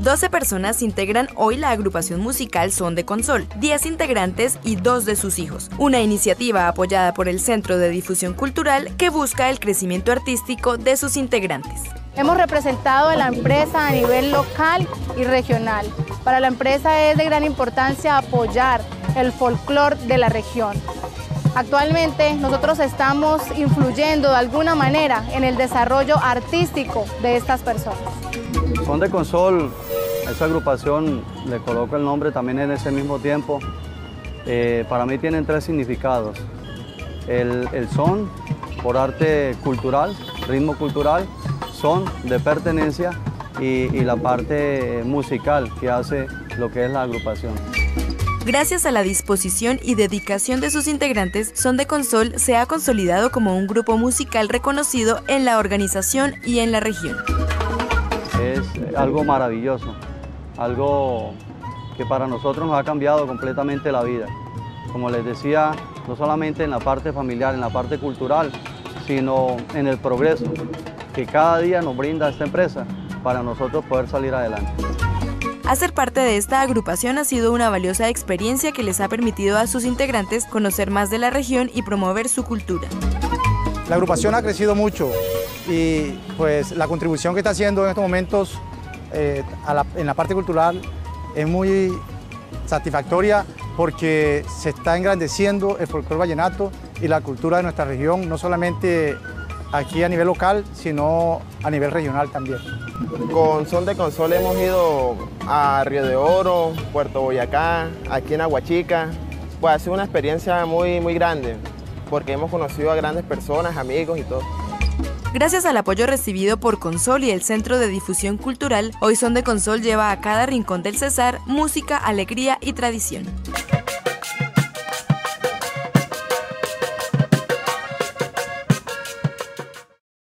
12 personas integran hoy la agrupación musical Son de Consol, 10 integrantes y 2 de sus hijos, una iniciativa apoyada por el Centro de Difusión Cultural que busca el crecimiento artístico de sus integrantes. Hemos representado a la empresa a nivel local y regional. Para la empresa es de gran importancia apoyar el folclore de la región. Actualmente nosotros estamos influyendo de alguna manera en el desarrollo artístico de estas personas. Son de Consol, esa agrupación, le coloco el nombre también en ese mismo tiempo, para mí tienen 3 significados. El son, por arte cultural, ritmo cultural, son de pertenencia y la parte musical que hace lo que es la agrupación. Gracias a la disposición y dedicación de sus integrantes, Son de Consol se ha consolidado como un grupo musical reconocido en la organización y en la región. Es algo maravilloso, algo que para nosotros nos ha cambiado completamente la vida. Como les decía, no solamente en la parte familiar, en la parte cultural, sino en el progreso que cada día nos brinda esta empresa para nosotros poder salir adelante. Hacer parte de esta agrupación ha sido una valiosa experiencia que les ha permitido a sus integrantes conocer más de la región y promover su cultura. La agrupación ha crecido mucho y pues la contribución que está haciendo en estos momentos en la parte cultural es muy satisfactoria porque se está engrandeciendo el folclore vallenato y la cultura de nuestra región, no solamente aquí a nivel local, sino a nivel regional también. Con Son de Consol hemos ido a Río de Oro, Puerto Boyacá, aquí en Aguachica. Pues ha sido una experiencia muy grande, porque hemos conocido a grandes personas, amigos y todo. Gracias al apoyo recibido por Consol y el Centro de Difusión Cultural, hoy Son de Consol lleva a cada rincón del Cesar música, alegría y tradición.